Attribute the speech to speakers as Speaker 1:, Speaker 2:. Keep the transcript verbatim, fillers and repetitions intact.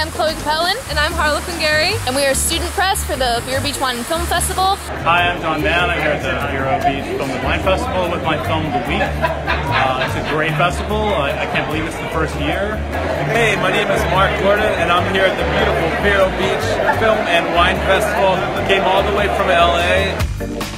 Speaker 1: I'm Chloe Capellan.
Speaker 2: And I'm Harlow Gary.
Speaker 1: And we are student press for the Vero Beach Wine and Film Festival.
Speaker 3: Hi, I'm John Mann. I'm here at the Vero Beach Film and Wine Festival with my film of the week. Uh, it's a great festival. I, I can't believe it's the first year.
Speaker 4: Hey, my name is Mark Gordon, and I'm here at the beautiful Vero Beach Film and Wine Festival. Came all the way from L A